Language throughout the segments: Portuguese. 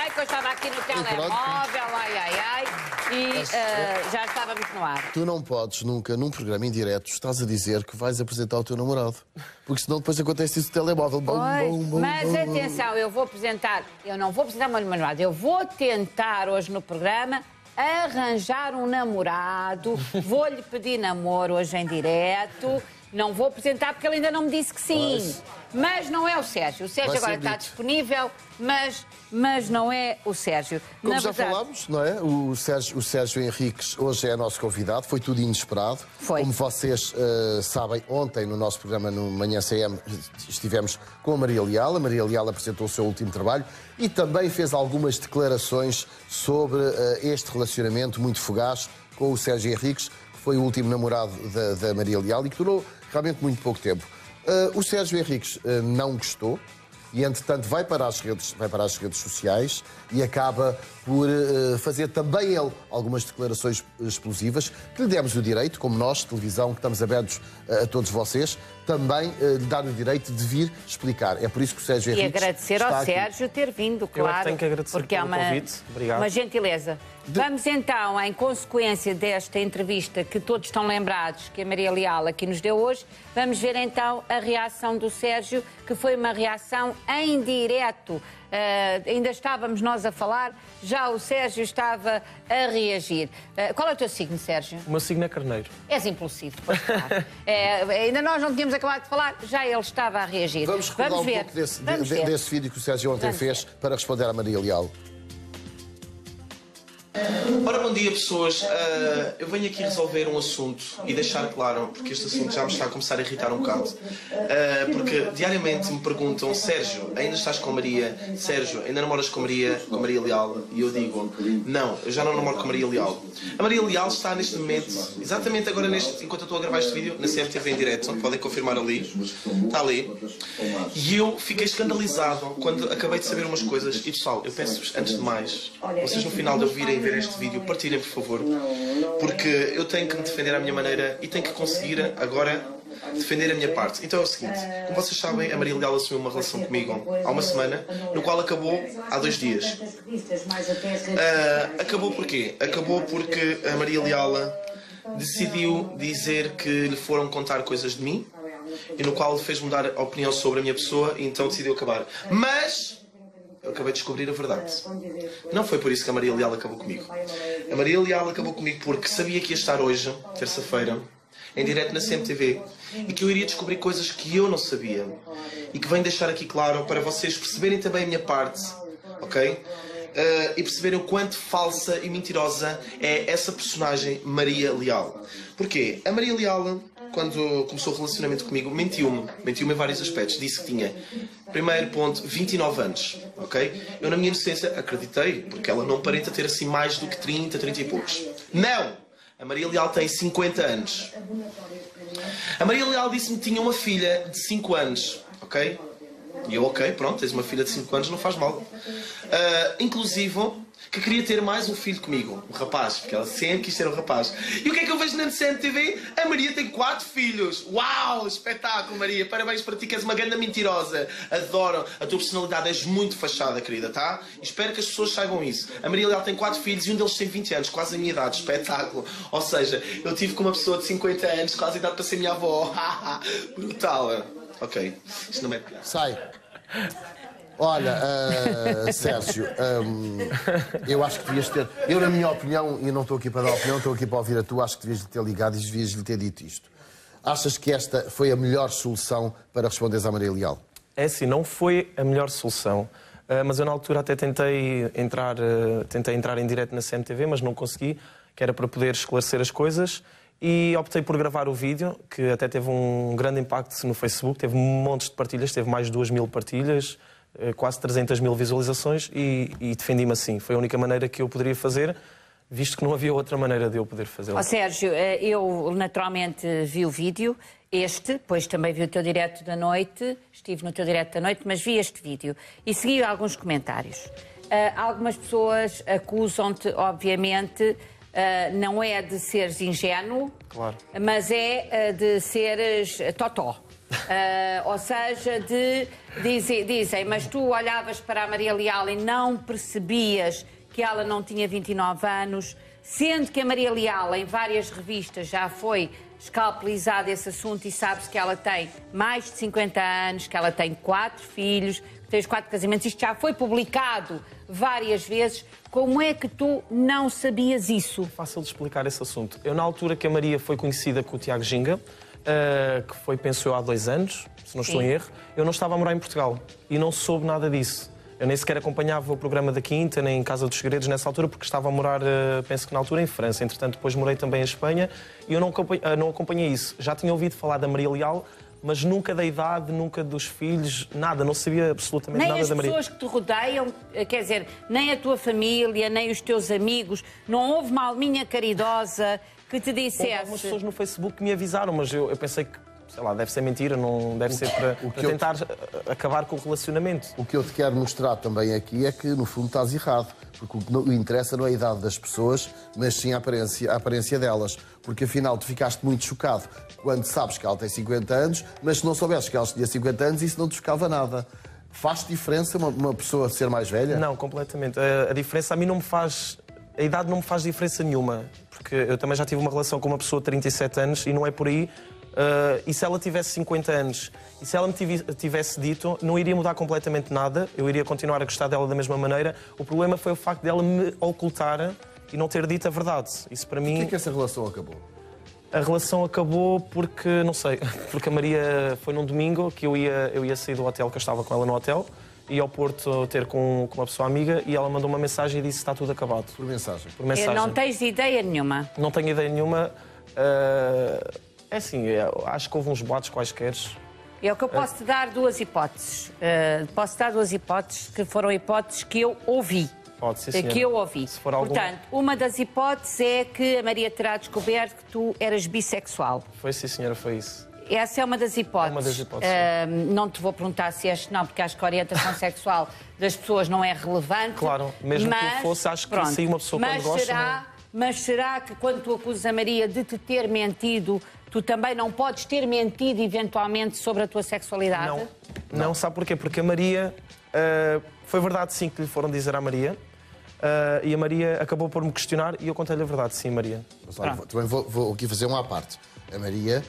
ai, que eu estava aqui no telemóvel, ai, e já estávamos no ar. Tu não podes nunca, num programa em direto, estás a dizer que vais apresentar o teu namorado. Porque senão depois acontece isso no telemóvel. Mas atenção, eu não vou apresentar o meu namorado, eu vou tentar hoje no programa arranjar um namorado, vou-lhe pedir namoro hoje em direto, não vou apresentar porque ele ainda não me disse que sim. Mas não é o Sérgio. O Sérgio agora está disponível, mas não é o Sérgio. Como já falámos, não é? O Sérgio Henriques hoje é nosso convidado, foi tudo inesperado. Foi. Como vocês sabem, ontem no nosso programa no Manhã CM estivemos com a Maria Leal. A Maria Leal apresentou o seu último trabalho e também fez algumas declarações sobre este relacionamento muito fugaz com o Sérgio Henriques, que foi o último namorado da Maria Leal e que durou realmente muito pouco tempo. O Sérgio Henriques não gostou e, entretanto, vai para as redes sociais e acaba por fazer também ele algumas declarações explosivas que lhe demos o direito, como nós, televisão, que estamos abertos a todos vocês, também lhe dar o direito de vir explicar. É por isso que o Sérgio Henriques E agradecer ao Sérgio ter vindo, claro. Eu tenho que agradecer porque pelo convite. Obrigado. Uma gentileza. Vamos então, em consequência desta entrevista que todos estão lembrados, que a Maria Leal aqui nos deu hoje, vamos ver então a reação do Sérgio, que foi uma reação em direto. Ainda estávamos nós a falar, já o Sérgio estava a reagir. Qual é o teu signo, Sérgio? O meu signo é carneiro. És impulsivo, pois claro. Ainda nós não tínhamos acabado de falar, já ele estava a reagir. Vamos recordar um pouco desse vídeo que o Sérgio ontem fez para responder à Maria Leal. Ora, bom dia, pessoas. Eu venho aqui resolver um assunto e deixar claro, porque este assunto já me está a começar a irritar um bocado. Porque diariamente me perguntam: Sérgio, ainda estás com a Maria? Sérgio, ainda namoras com a Maria Leal? E eu digo: não, eu já não namoro com a Maria Leal. A Maria Leal está neste momento, exatamente agora, enquanto eu estou a gravar este vídeo, na CMTV em direto, podem confirmar ali, está ali. E eu fiquei escandalizado quando acabei de saber umas coisas. E pessoal, eu peço-vos, antes de mais, vocês no final de ouvirem ver este vídeo, partilhem, por favor, porque eu tenho que me defender à minha maneira e tenho que conseguir agora defender a minha parte. Então é o seguinte: como vocês sabem, a Maria Leal assumiu uma relação comigo há uma semana, no qual acabou há 2 dias. Acabou porquê? Acabou porque a Maria Leal decidiu dizer que lhe foram contar coisas de mim e no qual fez mudar a opinião sobre a minha pessoa e então decidiu acabar. Mas eu acabei de descobrir a verdade. Não foi por isso que a Maria Leal acabou comigo. A Maria Leal acabou comigo porque sabia que ia estar hoje, terça-feira, em direto na CMTV, e que eu iria descobrir coisas que eu não sabia. E que venho deixar aqui claro para vocês perceberem também a minha parte, ok? E perceberem o quanto falsa e mentirosa é essa personagem Maria Leal. Porquê? A Maria Leal, quando começou o relacionamento comigo, mentiu-me em vários aspectos. Disse que tinha, primeiro ponto, 29 anos, ok? Eu, na minha inocência, acreditei, porque ela não aparenta ter assim mais do que 30, 30 e poucos. Não! A Maria Leal tem 50 anos. A Maria Leal disse-me que tinha uma filha de 5 anos, ok? E eu, ok, pronto, tens uma filha de 5 anos, não faz mal. Inclusive, que queria ter mais um filho comigo, um rapaz, porque ela sempre quis ter um rapaz. E o que é que eu vejo na CMTV? A Maria tem 4 filhos. Uau, espetáculo, Maria. Parabéns para ti, que és uma grande mentirosa. Adoro a tua personalidade, és muito fachada, querida, tá? E espero que as pessoas saibam isso. A Maria Leal tem 4 filhos e um deles tem 20 anos, quase a minha idade, espetáculo. Ou seja, eu tive com uma pessoa de 50 anos, quase a idade para ser minha avó. Brutal. Ok, isto não é piada. Sai. Olha, Sérgio, eu acho que devias ter... Eu, na minha opinião, e não estou aqui para dar opinião, estou aqui para ouvir a tua, acho que devias lhe ter ligado e devias lhe ter dito isto. Achas que esta foi a melhor solução para responderes à Maria Leal? É assim, não foi a melhor solução, mas eu na altura até tentei entrar em direto na CMTV, mas não consegui, que era para poder esclarecer as coisas, e optei por gravar o vídeo, que até teve um grande impacto no Facebook, teve montes de partilhas, teve mais de 2.000 partilhas, quase 300.000 visualizações e defendi-me assim. Foi a única maneira que eu poderia fazer, visto que não havia outra maneira de eu poder fazer. Sérgio, eu naturalmente vi o vídeo, depois também vi o teu direto da noite, estive no teu direto da noite, mas vi este vídeo e segui alguns comentários. Algumas pessoas acusam-te, obviamente, não é de seres ingênuo, claro, mas é de seres totó. Ou seja, dizem, mas tu olhavas para a Maria Leal e não percebias que ela não tinha 29 anos, sendo que a Maria Leal, em várias revistas, já foi escalpelizado esse assunto e sabe-se que ela tem mais de 50 anos, que ela tem 4 filhos, que tem os 4 casamentos. Isto já foi publicado várias vezes. Como é que tu não sabias isso? É fácil de explicar esse assunto. Eu, na altura que a Maria foi conhecida com o Tiago Ginga, que foi, penso eu, há 2 anos, se não estou em erro, eu não estava a morar em Portugal e não soube nada disso. Eu nem sequer acompanhava o programa da Quinta, nem em Casa dos Segredos nessa altura, porque estava a morar, penso que na altura, em França. Entretanto, depois morei também em Espanha e eu não acompanhei isso. Já tinha ouvido falar da Maria Leal, mas nunca da idade, nunca dos filhos, nada, não sabia absolutamente nada da Maria. Nem as pessoas que te rodeiam, quer dizer, nem a tua família, nem os teus amigos, não houve uma alminha caridosa que te dissesse... Houve algumas pessoas no Facebook que me avisaram, mas eu pensei que, sei lá, deve ser mentira, não deve ser para tentar acabar com o relacionamento. O que eu te quero mostrar também aqui é que, no fundo, estás errado. Porque o que não interessa não é a idade das pessoas, mas sim a aparência delas. Porque, afinal, tu ficaste muito chocado quando sabes que ela tem 50 anos, mas se não soubesses que ela tinha 50 anos, isso não te chocava nada. Faz diferença uma pessoa ser mais velha? Não, completamente. A diferença a mim não me faz... A idade não me faz diferença nenhuma. Porque eu também já tive uma relação com uma pessoa de 37 anos e não é por aí... e se ela tivesse 50 anos e se ela me tivesse dito, não iria mudar completamente nada, eu iria continuar a gostar dela da mesma maneira. O problema foi o facto dela me ocultar e não ter dito a verdade. Isso para mim... Por que essa relação acabou? A relação acabou porque, não sei, porque a Maria foi num domingo que eu ia sair do hotel, que eu estava com ela no hotel, ia ao Porto ter com uma pessoa amiga e ela mandou uma mensagem e disse que está tudo acabado. Por mensagem? Por mensagem. Não tens ideia nenhuma? Não tenho ideia nenhuma. É assim, acho que houve uns boatos quaisquer. É o que eu posso te dar 2 hipóteses. Posso dar 2 hipóteses que foram hipóteses que eu ouvi. Pode ser, senhora. Que eu ouvi. Se for alguma... Portanto, uma das hipóteses é que a Maria terá descoberto que tu eras bissexual. Foi, sim, senhora, foi isso. Essa é uma das hipóteses. É uma das hipóteses. Não te vou perguntar se és não, porque acho que a orientação sexual das pessoas não é relevante. Claro, mesmo que eu fosse, acho que se uma pessoa quando gosta... Mas será que quando tu acusas a Maria de te ter mentido, tu também não podes ter mentido eventualmente sobre a tua sexualidade? Não, sabe porquê? Porque a Maria... foi verdade, sim, que lhe foram dizer à Maria. E a Maria acabou por me questionar e eu contei-lhe a verdade, sim, Maria. Mas, olha, também vou aqui fazer uma à parte. A Maria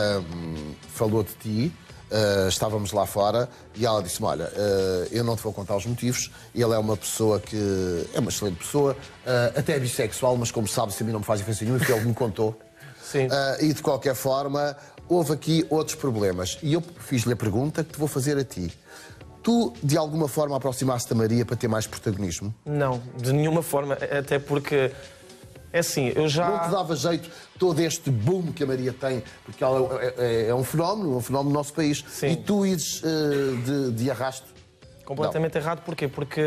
falou de ti, estávamos lá fora e ela disse-me, olha, eu não te vou contar os motivos, ele é uma pessoa que é uma excelente pessoa, até é bissexual, mas como sabes, a mim não me faz diferença nenhuma, foi ele que me contou. Sim. E de qualquer forma, houve aqui outros problemas. E eu fiz-lhe a pergunta que te vou fazer a ti. Tu, de alguma forma, aproximaste da Maria para ter mais protagonismo? Não, de nenhuma forma, até porque... É assim, eu já... Não te dava jeito todo este boom que a Maria tem, porque ela é um fenómeno no nosso país. Sim. E tu ires de arrasto? Completamente errado, porquê? Porque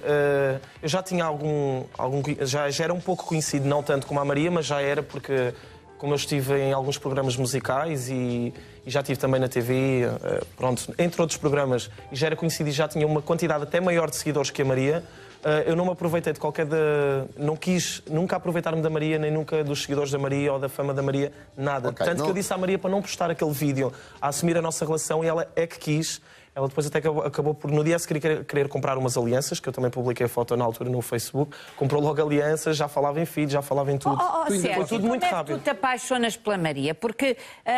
eu já tinha já era um pouco conhecido, não tanto como a Maria, mas já era porque, como eu estive em alguns programas musicais e já estive também na TV, pronto, entre outros programas, e já era conhecido e já tinha uma quantidade até maior de seguidores que a Maria. Eu não me aproveitei de qualquer... Não quis nunca aproveitar-me da Maria, nem nunca dos seguidores da Maria ou da fama da Maria, nada. Okay, Tanto que eu disse à Maria para não postar aquele vídeo a assumir a nossa relação e ela é que quis. Ela depois até acabou por, no dia a seguir, querer comprar umas alianças, que eu também publiquei a foto na altura no Facebook. Comprou logo alianças, já falava em filhos, já falava em tudo. Sérgio, foi tudo muito rápido. Como é que tu te apaixonas pela Maria? Porque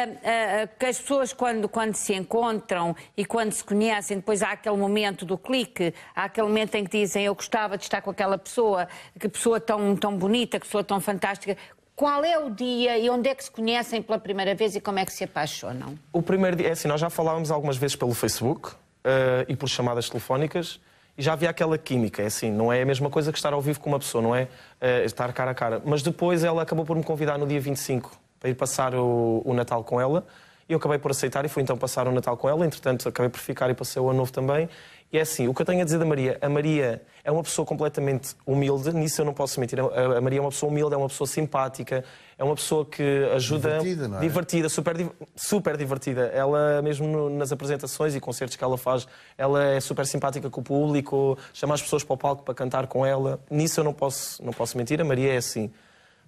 as pessoas, quando se encontram e quando se conhecem, depois há aquele momento do clique, há aquele momento em que dizem eu gostava de estar com aquela pessoa, que pessoa tão bonita, que pessoa tão fantástica. Qual é o dia e onde é que se conhecem pela primeira vez e como é que se apaixonam? O primeiro dia, é assim, nós já falávamos algumas vezes pelo Facebook e por chamadas telefónicas e já havia aquela química, é assim, não é a mesma coisa que estar ao vivo com uma pessoa, não é estar cara a cara. Mas depois ela acabou por me convidar no dia 25 para ir passar o Natal com ela e eu acabei por aceitar e fui então passar o Natal com ela, entretanto acabei por ficar e passei o Ano Novo também. E é assim, o que eu tenho a dizer da Maria, a Maria é uma pessoa completamente humilde, nisso eu não posso mentir. A Maria é uma pessoa humilde, é uma pessoa simpática, é uma pessoa que ajuda... Divertida, não é? Divertida, super divertida. Ela, mesmo nas apresentações e concertos que ela faz, ela é super simpática com o público, chama as pessoas para o palco para cantar com ela. Nisso eu não posso mentir, a Maria é assim.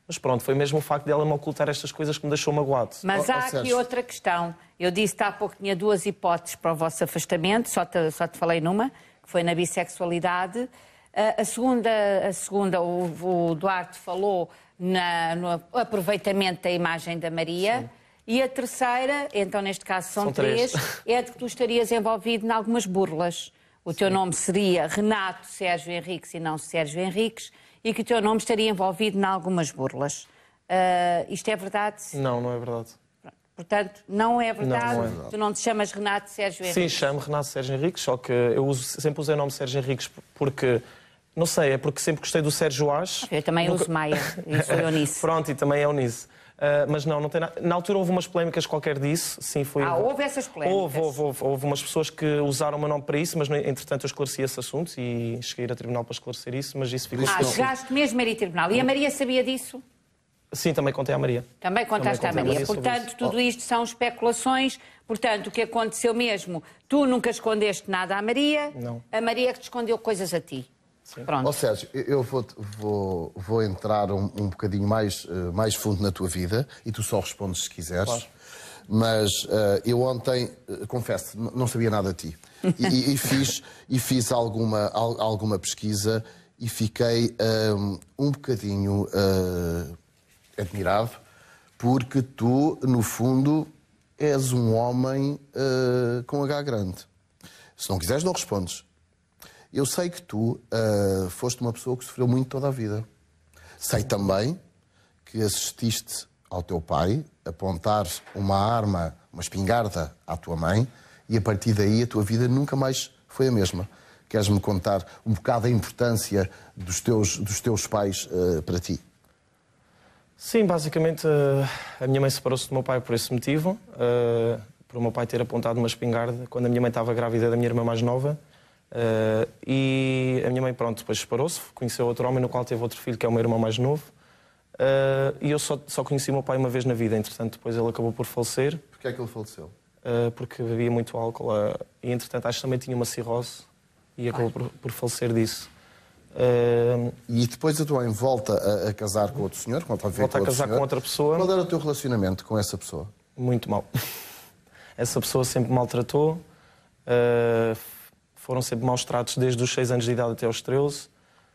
Mas pronto, foi mesmo o facto dela me ocultar estas coisas que me deixou magoado. Mas há aqui outra questão. Eu disse-te há pouco que tinha 2 hipóteses para o vosso afastamento, só te falei numa, que foi na bissexualidade. A segunda o Duarte falou no aproveitamento da imagem da Maria. Sim. E a terceira, então neste caso são 3, é de que tu estarias envolvido em algumas burlas. O teu nome seria Renato Sérgio Henriques e não Sérgio Henriques, e que o teu nome estaria envolvido em algumas burlas. Isto é verdade? Não, não é verdade. Portanto, não é verdade? Não é verdade. Tu não te chamas Renato Sérgio Henriques? Sim, chamo Renato Sérgio Henriques, só que eu sempre usei o nome Sérgio Henriques porque... Não sei, é porque sempre gostei do Sérgio Ás. Eu também uso Maia, e sou Eunice. Pronto, e também é Eunice. Mas não tem nada. Na altura houve umas polémicas qualquer disso. Sim, foi... houve essas polémicas? Houve umas pessoas que usaram o meu nome para isso, mas entretanto eu esclareci esse assunto e cheguei a ir a tribunal para esclarecer isso, mas isso ficou... chegaste mesmo a ir a tribunal. E a Maria sabia disso? Sim, também contei à Maria. Também contaste à Maria. Portanto, tudo isto são especulações. Portanto, o que aconteceu mesmo, tu nunca escondeste nada à Maria. Não. A Maria é que te escondeu coisas a ti. Ó Sérgio, eu vou entrar um bocadinho mais fundo na tua vida e tu só respondes se quiseres. Claro. Mas eu ontem, confesso, não sabia nada de ti. E fiz alguma pesquisa e fiquei um bocadinho admirado, porque tu, no fundo, és um homem com H grande. Se não quiseres, não respondes. Eu sei que tu foste uma pessoa que sofreu muito toda a vida. Sei também que assististe ao teu pai apontar uma arma, uma espingarda à tua mãe, e a partir daí a tua vida nunca mais foi a mesma. Queres-me contar um bocado a importância dos teus pais para ti? Sim, basicamente a minha mãe separou-se do meu pai por esse motivo, por o meu pai ter apontado uma espingarda quando a minha mãe estava grávida da minha irmã mais nova. E a minha mãe, pronto, depois separou-se, conheceu outro homem no qual teve outro filho, que é o meu irmão mais novo. E eu só conheci o meu pai uma vez na vida, entretanto depois ele acabou por falecer. Porquê é que ele faleceu? Porque bebia muito álcool e entretanto acho que também tinha uma cirrose e acabou por falecer disso. E depois a tua mãe volta a casar com outro senhor? Volta a casar com outra pessoa. Qual era o teu relacionamento com essa pessoa? Muito mal. Essa pessoa sempre me maltratou. Foram sempre maus tratos desde os 6 anos de idade até aos 13.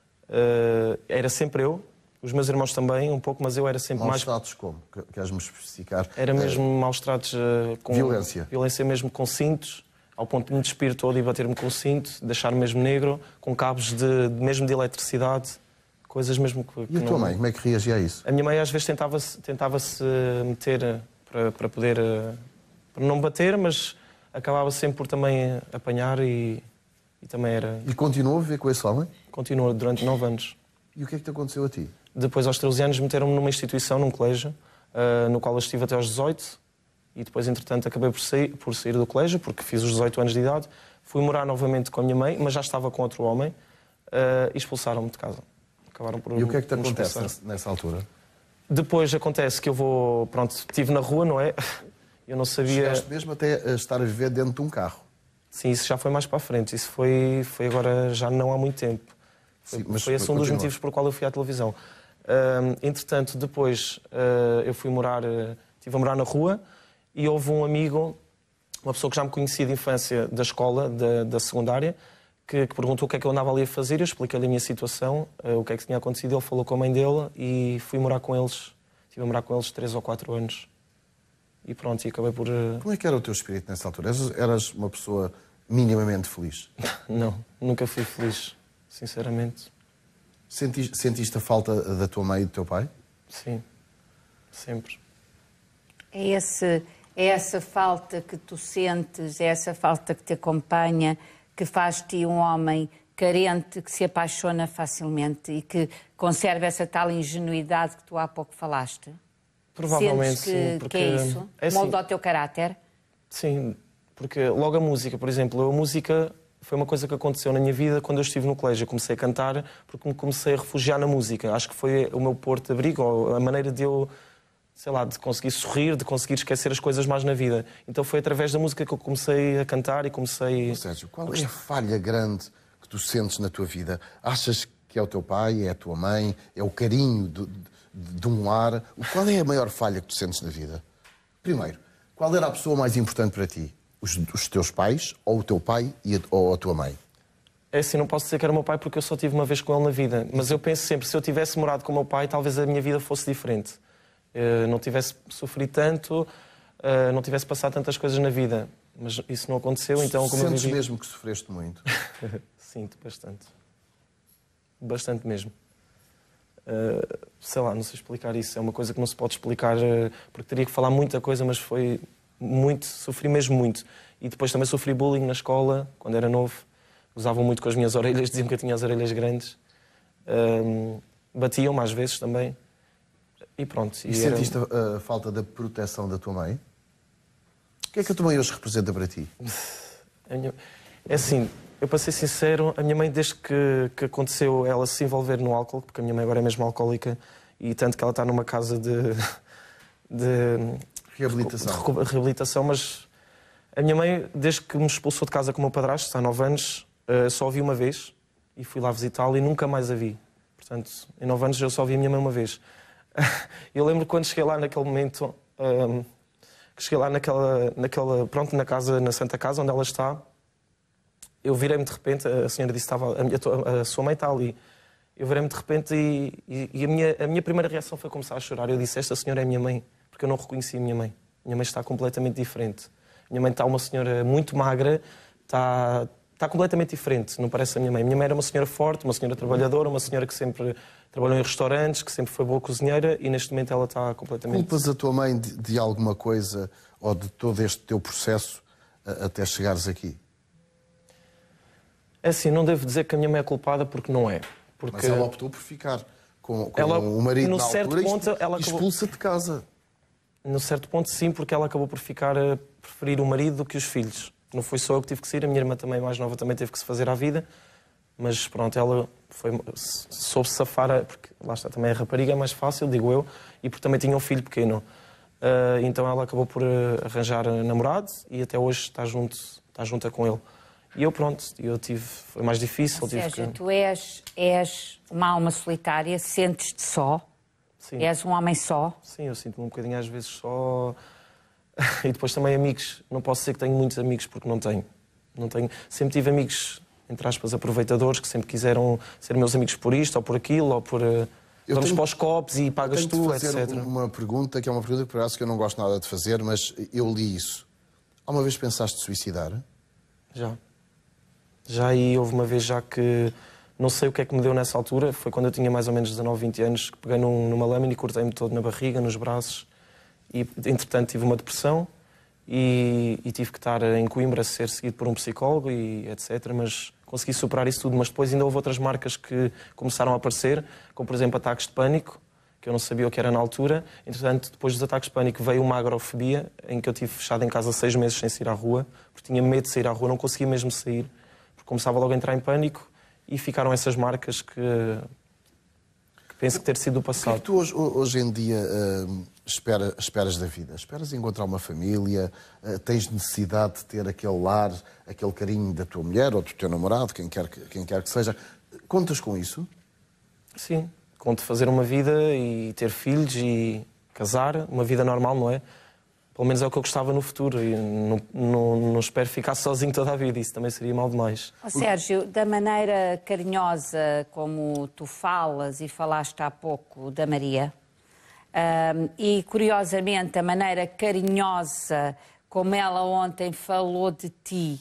Era sempre eu. Os meus irmãos também, um pouco, mas eu era sempre mais... Maus tratos como? Queres-me especificar? Era mesmo maus tratos com... Violência? Violência mesmo com cintos, ao ponto de me despir todo e bater-me com o cinto, deixar-me mesmo negro, com cabos mesmo de eletricidade, coisas mesmo que E a tua mãe, como é que reagia a isso? A minha mãe às vezes tentava-se meter para poder... para não bater, mas acabava sempre por também apanhar e também era... E continuou a viver com esse homem? Continuou durante 9 anos. E o que é que te aconteceu a ti? Depois, aos 13 anos, meteram-me numa instituição, num colégio, no qual eu estive até aos 18. E depois, entretanto, acabei por sair do colégio, porque fiz os 18 anos de idade. Fui morar novamente com a minha mãe, mas já estava com outro homem. E expulsaram-me de casa. Acabaram por... E o que é que te acontece nessa altura? Depois acontece que eu vou... Pronto, estive na rua, não é? Eu não sabia... Chegaste mesmo até a estar a viver dentro de um carro? Sim, isso já foi mais para a frente. Isso foi agora já não há muito tempo. Foi esse um dos motivos por qual eu fui à televisão. Entretanto, depois eu estive a morar na rua e houve um amigo, uma pessoa que já me conhecia de infância da escola, da secundária, que perguntou o que é que eu andava ali a fazer. Eu expliquei-lhe a minha situação, o que é que tinha acontecido. Ele falou com a mãe dele e fui morar com eles. Estive a morar com eles 3 ou 4 anos. E pronto, e acabei por... Como é que era o teu espírito nessa altura? Eras uma pessoa minimamente feliz? Não, nunca fui feliz, sinceramente. Sentiste a falta da tua mãe e do teu pai? Sim, sempre. É essa falta que tu sentes, é essa falta que te acompanha, que faz de ti um homem carente, que se apaixona facilmente e que conserva essa tal ingenuidade que tu há pouco falaste? Provavelmente sim, porque... que é isso? Molda o teu caráter? Sim, porque logo a música, por exemplo, a música foi uma coisa que aconteceu na minha vida quando eu estive no colégio. Eu comecei a cantar porque me comecei a refugiar na música. Acho que foi o meu porto de abrigo, ou a maneira de eu, sei lá, de conseguir sorrir, de conseguir esquecer as coisas mais na vida. Então foi através da música que eu comecei a cantar e comecei... Sérgio, qual é a falha grande que tu sentes na tua vida? Achas que é o teu pai, é a tua mãe, é o carinho de um lar. Qual é a maior falha que tu sentes na vida? Primeiro, qual era a pessoa mais importante para ti? Os teus pais, ou o teu pai ou a tua mãe? É assim, não posso dizer que era o meu pai porque eu só tive uma vez com ele na vida. Mas eu penso sempre, se eu tivesse morado com o meu pai, talvez a minha vida fosse diferente. Não tivesse sofrido tanto, não tivesse passado tantas coisas na vida. Mas isso não aconteceu, então... como Sentes mesmo que sofreste muito? Sinto bastante. Bastante mesmo. Sei lá, não sei explicar isso. É uma coisa que não se pode explicar, porque teria que falar muita coisa, mas foi muito, sofri mesmo muito. E depois também sofri bullying na escola, quando era novo. Usavam muito com as minhas orelhas, diziam que eu tinha as orelhas grandes. Batiam-me às vezes também. E pronto. E sentiste a falta da proteção da tua mãe? O que é que a tua mãe hoje representa para ti? É assim, eu para ser sincero, a minha mãe, desde que aconteceu ela se envolver no álcool, porque a minha mãe agora é mesmo alcoólica, e tanto que ela está numa casa de reabilitação, mas a minha mãe, desde que me expulsou de casa com o meu padrasto, há 9 anos, só a vi uma vez, e fui lá visitá-la e nunca mais a vi. Portanto, em 9 anos eu só vi a minha mãe uma vez. Eu lembro quando cheguei lá naquele momento, que cheguei lá pronto, na Santa Casa, onde ela está, eu virei-me de repente, a senhora disse que a sua mãe está ali. Eu virei-me de repente e a minha primeira reação foi começar a chorar. Eu disse, esta senhora é a minha mãe, porque eu não reconheci a minha mãe. A minha mãe está completamente diferente. A minha mãe está uma senhora muito magra, está completamente diferente, não parece a minha mãe. A minha mãe era uma senhora forte, uma senhora trabalhadora, uma senhora que sempre trabalhou em restaurantes, que sempre foi boa cozinheira, e neste momento ela está completamente... Culpas a tua mãe de alguma coisa ou de todo este teu processo até chegares aqui? É assim, não devo dizer que a minha mãe é culpada porque não é. Porque... Mas ela optou por ficar com o marido no na certo altura ponto, ela expulsa de casa. No certo ponto, sim, porque ela acabou por ficar a preferir o marido do que os filhos. Não foi só eu que tive que sair, a minha irmã também, mais nova, também teve que se fazer à vida. Mas pronto, ela soube safar, porque lá está, também a rapariga é mais fácil, digo eu, e porque também tinha um filho pequeno. Então ela acabou por arranjar namorado e até hoje está junta com ele. E eu, pronto, foi mais difícil. Ou seja, tu és uma alma solitária, sentes-te só? Sim. És um homem só? Sim, eu sinto-me um bocadinho às vezes só. E depois também amigos. Não posso dizer que tenho muitos amigos porque não tenho. Sempre tive amigos, entre aspas, aproveitadores, que sempre quiseram ser meus amigos por isto ou por aquilo, ou por... Vamos para os copos e pagas tu, etc. Uma pergunta que é uma pergunta que parece que eu não gosto nada de fazer, mas eu li isso. Alguma vez pensaste suicidar? Já, e houve uma vez já que não sei o que é que me deu nessa altura, foi quando eu tinha mais ou menos 19, 20 anos, que peguei numa lâmina e cortei-me todo na barriga, nos braços, e entretanto tive uma depressão e tive que estar em Coimbra a ser seguido por um psicólogo e etc, mas consegui superar isso tudo. Mas depois ainda houve outras marcas que começaram a aparecer, como por exemplo ataques de pânico, que eu não sabia o que era na altura. Entretanto, depois dos ataques de pânico veio uma agrofobia, em que eu tive fechado em casa 6 meses sem sair à rua, porque tinha medo de sair à rua, não conseguia mesmo sair, porque começava logo a entrar em pânico, e ficaram essas marcas que penso que ter sido do passado. O que é que tu hoje em dia esperas da vida? Esperas encontrar uma família? Tens necessidade de ter aquele lar, aquele carinho da tua mulher ou do teu namorado, quem quer que seja? Contas com isso? Sim. Conto fazer uma vida e ter filhos e casar, uma vida normal, não é? Pelo menos é o que eu gostava no futuro e não espero ficar sozinho toda a vida, isso também seria mal demais. Sérgio, da maneira carinhosa como tu falas e falaste há pouco da Maria, e curiosamente a maneira carinhosa como ela ontem falou de ti,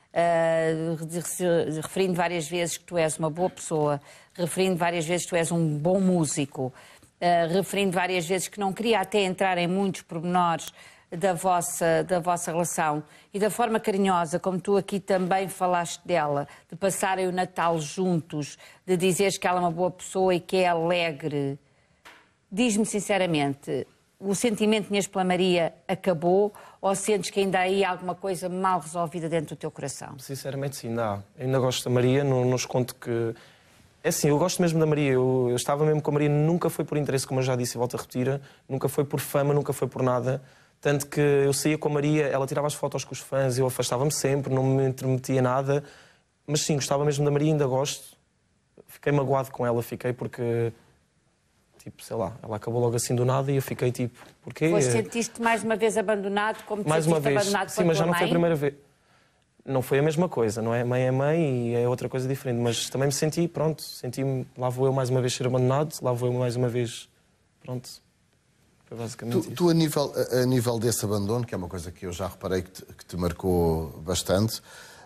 referindo várias vezes que tu és uma boa pessoa, referindo várias vezes que tu és um bom músico, referindo várias vezes que não queria até entrar em muitos pormenores da vossa relação, e da forma carinhosa como tu aqui também falaste dela, de passarem o Natal juntos, de dizeres que ela é uma boa pessoa e que é alegre. Diz-me sinceramente, o sentimento que tinhas pela Maria acabou ou sentes que ainda há aí alguma coisa mal resolvida dentro do teu coração? Sinceramente sim, ainda há. Eu ainda gosto da Maria, não escondo que... É assim, eu gosto mesmo da Maria, eu estava mesmo com a Maria, nunca foi por interesse, como eu já disse e volto a repetir, nunca foi por fama, nunca foi por nada. Tanto que eu saía com a Maria, ela tirava as fotos com os fãs, eu afastava-me sempre, não me intermetia nada. Mas sim, gostava mesmo da Maria, ainda gosto. fiquei magoado com ela, fiquei porque, tipo, sei lá, ela acabou logo assim do nada e eu fiquei tipo, porquê? Pois sentiste mais uma vez abandonado, como te Mais uma sentiste vez, abandonado sim, pela mas já tua não foi a mãe? primeira vez. Não foi a mesma coisa, não é? Mãe é mãe e é outra coisa diferente, mas também me senti, pronto, senti-me, lá vou eu mais uma vez ser abandonado, lá vou eu mais uma vez, pronto. Foi basicamente isso. Tu a nível desse abandono, que é uma coisa que eu já reparei que te marcou bastante,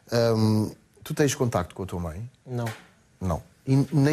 tu tens contacto com a tua mãe? Não. Não. E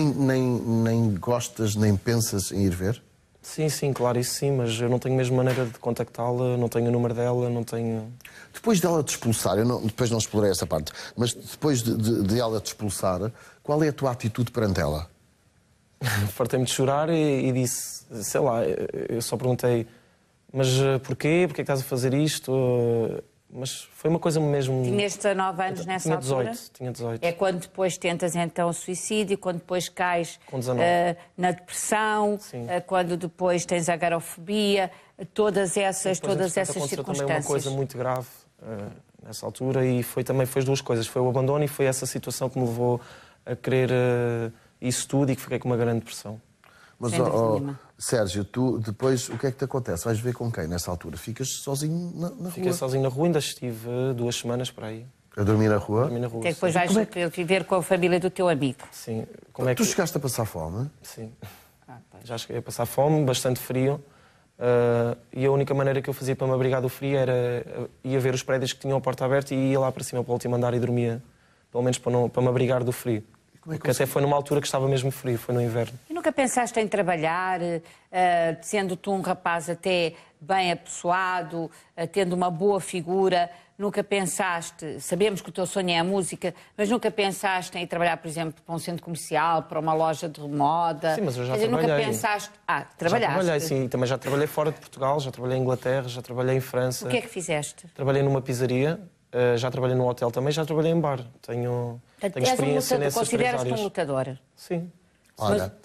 nem gostas, nem pensas em ir ver? Sim, claro, isso sim, mas eu não tenho mesmo maneira de contactá-la, não tenho o número dela, não tenho... Depois dela te expulsar, depois não explorei essa parte, mas depois de ela te expulsar, qual é a tua atitude perante ela? Fartei-me de chorar e disse, sei lá, eu só perguntei, mas porquê? Porquê é que estás a fazer isto? Mas foi uma coisa mesmo... Tinhas 19 anos nessa altura? Tinha 18. É quando depois tentas então o suicídio, quando depois cais Com 19. Na depressão, Sim. Quando depois tens a agorafobia, todas essas Aconteceu circunstâncias. também uma coisa muito grave nessa altura e foi as duas coisas. Foi o abandono e foi essa situação que me levou a querer isso tudo e que fiquei com uma grande depressão. Mas, Sérgio, tu depois, o que é que te acontece? Vais ver com quem nessa altura? Ficas sozinho na rua? Fiquei sozinho na rua, ainda estive 2 semanas para aí. A dormir na rua? Dormi na rua, Até depois sim. vais viver com a família do teu amigo. Sim. Como é que... Tu chegaste a passar fome? Sim. Já cheguei a passar fome, bastante frio. E a única maneira que eu fazia para me abrigar do frio era ia ver os prédios que tinham a porta aberta e ia lá para cima para o último andar e dormia, pelo menos para me abrigar do frio. Porque até foi numa altura que estava mesmo frio, foi no inverno. E nunca pensaste em trabalhar, sendo tu um rapaz até bem apessoado, tendo uma boa figura, nunca pensaste, sabemos que o teu sonho é a música, mas nunca pensaste em ir trabalhar, por exemplo, para um centro comercial, para uma loja de moda? Sim, mas eu já Quer dizer, trabalhei. Nunca pensaste... trabalhaste? Já trabalhei, sim. Também já trabalhei fora de Portugal, já trabalhei em Inglaterra, já trabalhei em França. O que é que fizeste? Trabalhei numa pizzaria, já trabalhei num hotel também, já trabalhei em bar. Tenho experiência nessas 3 consideras-te áreas. um lutador? Sim. Olha,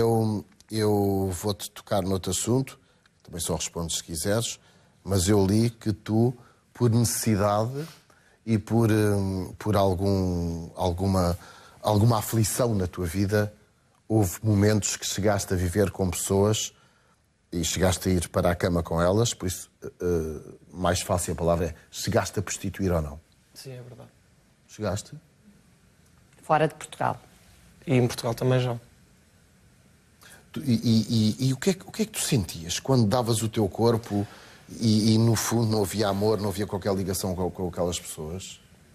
eu vou-te tocar noutro assunto, também só respondes se quiseres, mas eu li que tu, por necessidade e por alguma aflição na tua vida, houve momentos que chegaste a viver com pessoas e chegaste a ir para a cama com elas, por isso, mais fácil a palavra é, chegaste a prostituir ou não? Sim, é verdade. Chegaste? Fora de Portugal. E em Portugal também já. E o que é que tu sentias quando davas o teu corpo e no fundo não havia amor, não havia qualquer ligação com aquelas pessoas?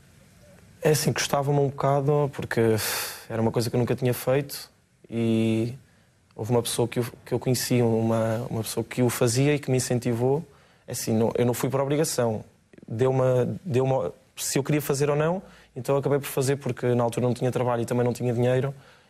É assim, gostava-me um bocado, porque era uma coisa que eu nunca tinha feito e houve uma pessoa que eu conheci, uma pessoa que o fazia e que me incentivou. É assim, eu não fui por obrigação. Deu-me se eu queria fazer ou não, então eu acabei por fazer porque na altura não tinha trabalho e também não tinha dinheiro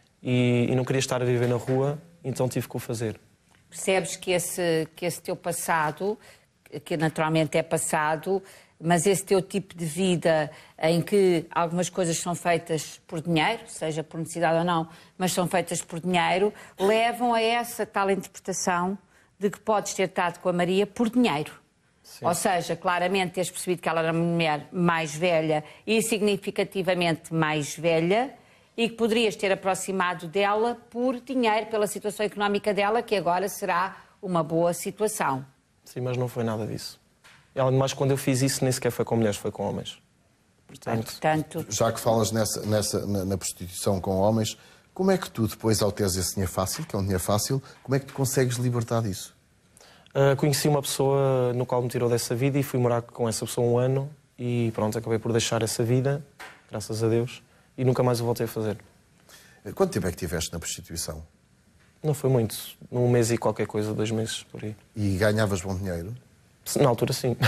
e não queria estar a viver na rua, então tive que o fazer. Percebes que esse teu passado, que naturalmente é passado, mas esse teu tipo de vida em que algumas coisas são feitas por dinheiro, seja por necessidade ou não, mas são feitas por dinheiro, levam a essa tal interpretação de que podes ter estado com a Maria por dinheiro. Sim. Ou seja, claramente teres percebido que ela era uma mulher mais velha e significativamente mais velha e que poderias ter aproximado dela por dinheiro, pela situação económica dela, que agora será uma boa situação. Sim, mas não foi nada disso. E além de mais, quando eu fiz isso, nem sequer foi com mulheres, foi com homens. Portanto... Já que falas na prostituição com homens, como é que tu, depois, ao teres esse dinheiro fácil, que é um dinheiro fácil, como é que tu consegues libertar disso? Conheci uma pessoa no qual me tirou dessa vida e fui morar com essa pessoa 1 ano e pronto, acabei por deixar essa vida, graças a Deus, e nunca mais o voltei a fazer. Quanto tempo é que tiveste na prostituição? Não foi muito, 1 mês e qualquer coisa, 2 meses, por aí. E ganhavas bom dinheiro? Na altura, sim.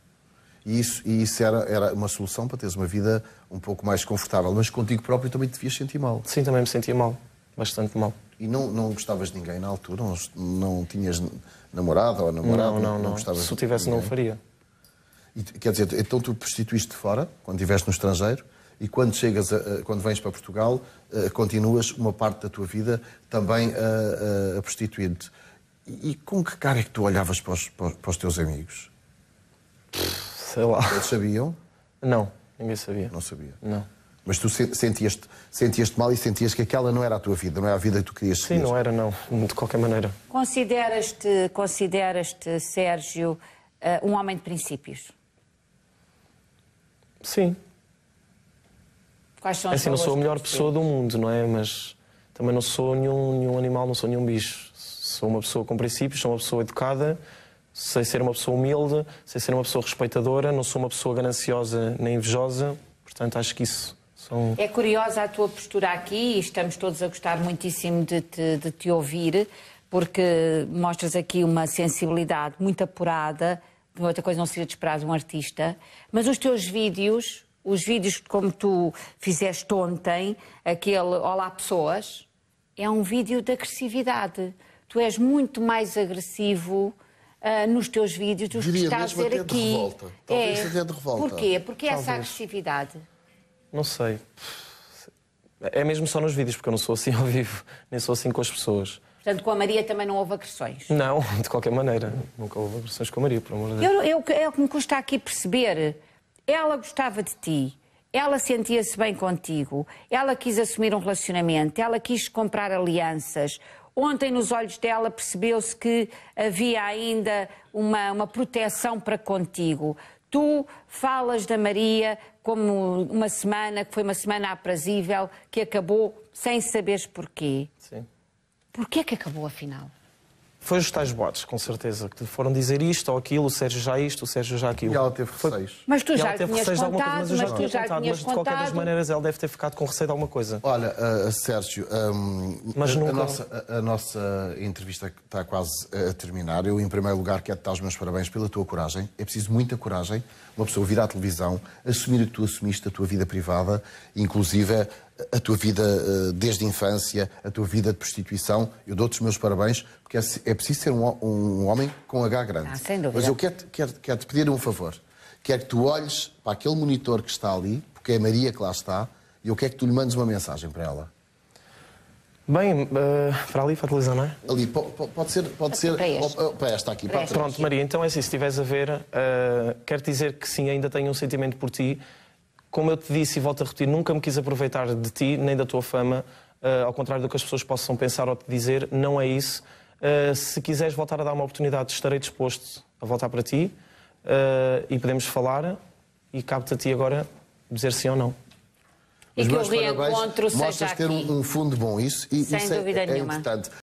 E isso era uma solução para teres uma vida um pouco mais confortável, mas contigo próprio também te devias sentir mal. Sim, também me sentia mal, bastante mal. E não gostavas de ninguém na altura? Não tinhas namorada ou namorado? Não. Se eu tivesse, não o faria. E, quer dizer, então tu prostituíste fora, quando estiveste no estrangeiro, e quando vens para Portugal, continuas uma parte da tua vida também a prostituir-te. E com que cara é que tu olhavas para os teus amigos? Sei lá. Eles sabiam? Não, ninguém sabia. Não sabia. Não. Mas tu sentias-te mal e sentias que aquela não era a tua vida, não era a vida que tu querias seguir. Sim, não era, não. De qualquer maneira. Consideras-te, Sérgio, um homem de princípios? Sim. Quais são É as assim, não sou a melhor valores pessoa do mundo, não é? Mas também não sou nenhum animal, não sou nenhum bicho. Sou uma pessoa com princípios, sou uma pessoa educada, sei ser uma pessoa humilde, sei ser uma pessoa respeitadora, não sou uma pessoa gananciosa nem invejosa. Portanto, acho que isso são... É curiosa a tua postura aqui e estamos todos a gostar muitíssimo de te ouvir, porque mostras aqui uma sensibilidade muito apurada. Outra coisa não seria de esperar de um artista. Mas os teus vídeos, os vídeos como tu fizeste ontem, aquele Olá Pessoas, é um vídeo de agressividade. Tu és muito mais agressivo nos teus vídeos do que estás a dizer aqui. De revolta. Talvez até de revolta. Porquê? Porque Talvez. essa agressividade? Não sei. É mesmo só nos vídeos, porque eu não sou assim ao vivo, nem sou assim com as pessoas. Portanto, com a Maria também não houve agressões? Não, de qualquer maneira. Nunca houve agressões com a Maria, por amor de Deus. É o que me custa aqui perceber. Ela gostava de ti, ela sentia-se bem contigo, ela quis assumir um relacionamento, ela quis comprar alianças. Ontem, nos olhos dela, percebeu-se que havia ainda uma proteção para contigo. Tu falas da Maria como uma semana, que foi uma semana aprazível, que acabou sem saberes porquê. Sim. Porquê que acabou, afinal? Foi os tais boatos, com certeza, que foram dizer isto ou aquilo, o Sérgio já isto, o Sérgio já aquilo. E ela teve receios. Mas tu E já ela lhe teve tinhas receios de alguma coisa, contado, mas eu já mas tu tinha já lhe contado. tinhas Mas de qualquer das contado. maneiras ela deve ter ficado com receio de alguma coisa. Olha, Sérgio, Mas nunca... a nossa entrevista está quase a terminar. Eu, em primeiro lugar, quero te dar os meus parabéns pela tua coragem. É preciso muita coragem. Uma pessoa vir à televisão, assumir que tu assumiste a tua vida privada, inclusive a tua vida desde a infância, a tua vida de prostituição. Eu dou-te os meus parabéns, porque é preciso ser um homem com H grande. Sem dúvida. Mas eu quero-te pedir um favor. Quero que tu olhes para aquele monitor que está ali, porque é a Maria que lá está, e eu quero que tu lhe mandes uma mensagem para ela. Bem, para ali, para a televisão, não é? Ali, pode ser... Para este. Para esta aqui, para trás. Pronto, Maria, então é assim, se estiveres a ver, quero dizer que sim, ainda tenho um sentimento por ti. Como eu te disse e volto a repetir, nunca me quis aproveitar de ti, nem da tua fama, ao contrário do que as pessoas possam pensar ou te dizer, não é isso. Se quiseres voltar a dar uma oportunidade, estarei disposto a voltar para ti e podemos falar e cabe-te a ti agora dizer sim ou não. E Os que o meus parabéns, reencontro seja mostras ter aqui. um fundo bom, isso Sem dúvida é nenhuma. importante.